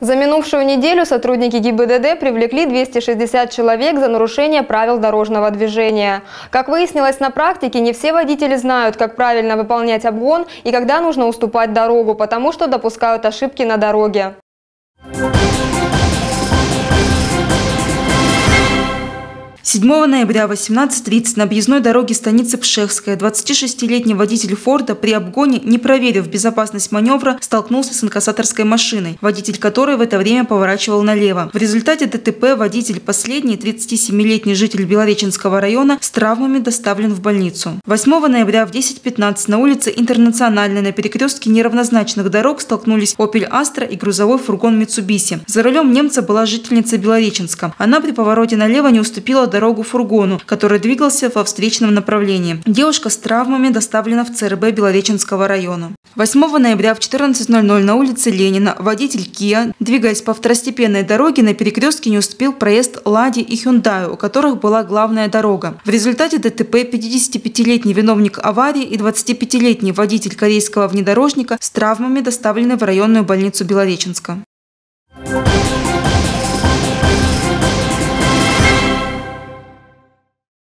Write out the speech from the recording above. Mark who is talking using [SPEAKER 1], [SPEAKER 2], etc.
[SPEAKER 1] За минувшую неделю сотрудники ГИБДД привлекли 260 человек за нарушение правил дорожного движения. Как выяснилось на практике, не все водители знают, как правильно выполнять обгон и когда нужно уступать дорогу, потому что допускают ошибки на дороге.
[SPEAKER 2] 7 ноября в 18:30 на объездной дороге станицы Пшехская 26-летний водитель «Форда» при обгоне, не проверив безопасность маневра, столкнулся с инкассаторской машиной, водитель которой в это время поворачивал налево. В результате ДТП водитель последний, 37-летний житель Белореченского района, с травмами доставлен в больницу. 8 ноября в 10:15 на улице Интернациональной на перекрестке неравнозначных дорог столкнулись «Опель Астра» и грузовой фургон «Митсубиси». За рулем немца была жительница Белореченска. Она при повороте налево не уступила дорогу фургону, который двигался во встречном направлении. Девушка с травмами доставлена в ЦРБ Белореченского района. 8 ноября в 14:00 на улице Ленина водитель Kia, двигаясь по второстепенной дороге, на перекрестке не уступил проезд Ладе и Hyundai, у которых была главная дорога. В результате ДТП 55-летний виновник аварии и 25-летний водитель корейского внедорожника с травмами доставлены в районную больницу Белореченска.